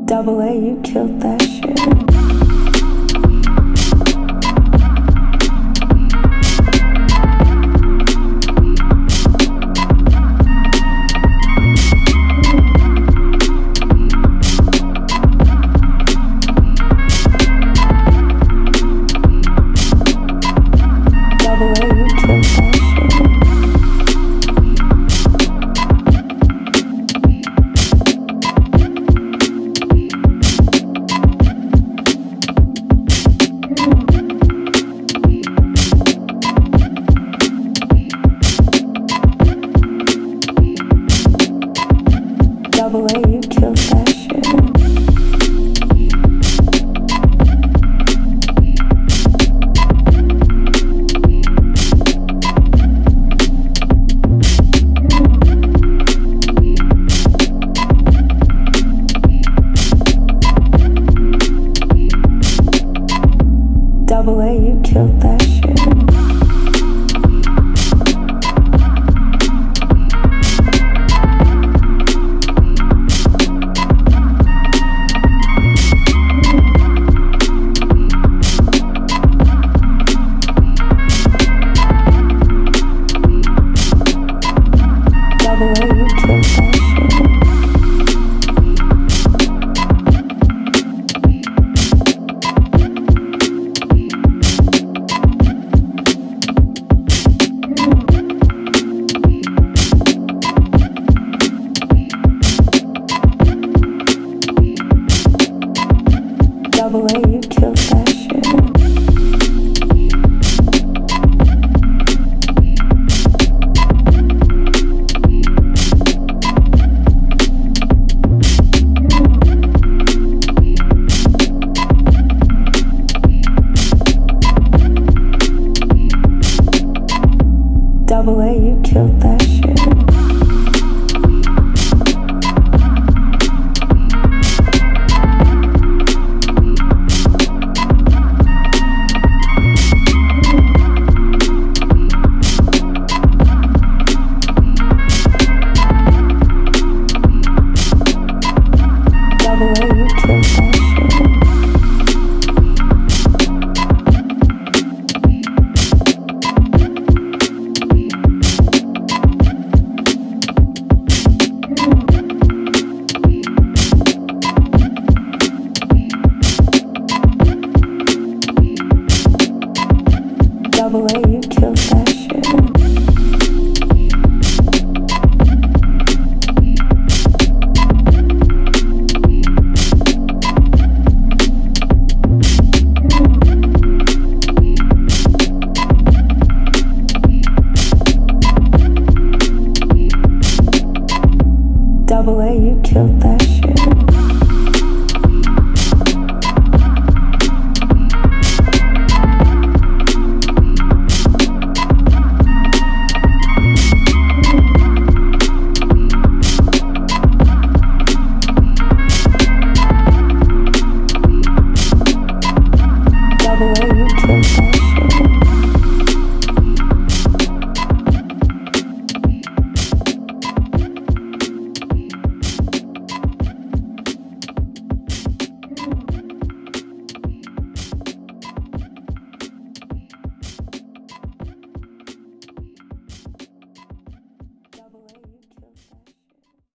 Double A, you killed that shit. Double A, you killed that shit. Double A, you killed that shit. Double A, you killed that shit. Double A, you killed that shit. Double A, you killed that shit. Double A, you killed that shit.